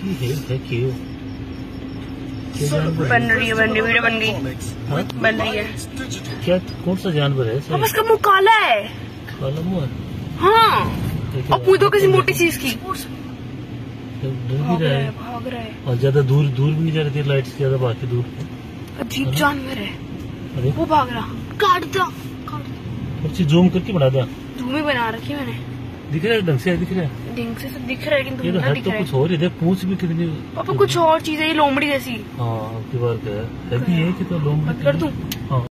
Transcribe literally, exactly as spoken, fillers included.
है, है क्यों? बन रही है, बन रही वीडियो बन गई। हाँ? बन रही है। क्या कौन सा जानवर है? अब उसका मुंह काला है। काला मुंह है? हाँ। और मुंह तो किसी मोटी चीज की। भाग रहा है, भाग रहा है। और ज्यादा दूर दूर भी नहीं जा रही थी, लाइट से ज्यादा भाग के दूर। अजीब जानवर है। अरे वो भाग रहा। काट दो। थोड़ी जूम करके बना दिया। जूम ही बना रखी मैंने। दिख रहा है ढंग से? दिख रहा है ढंग से सब दिख रहा है, लेकिन ये तो धुंधला है दिख तो रहा है। कुछ और इधर पूंछ भी कितनी। पापा कुछ और चीज है, ये लोमड़ी जैसी। हाँ, आपकी बात है, है भी है कि तो लोमड़ी कर दूं? हाँ।